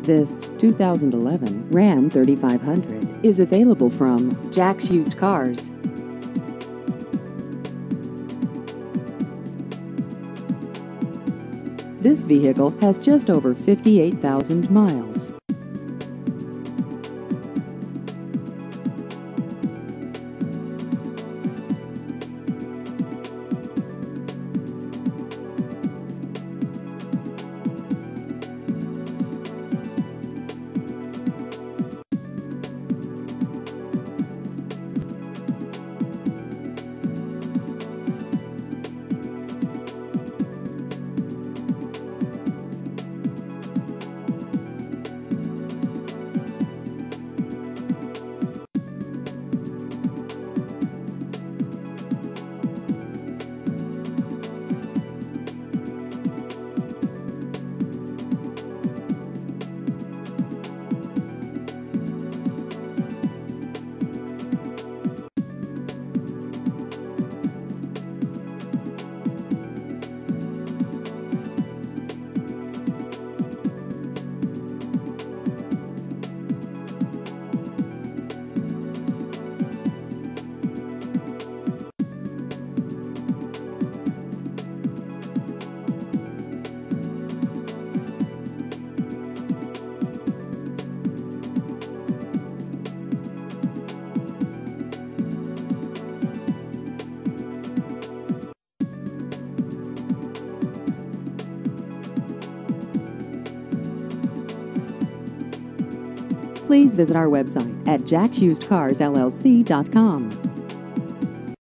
This 2011 Ram 3500 is available from Jack's Used Cars. This vehicle has just over 58,000 miles. Please visit our website at jacksusedcarsllc.com.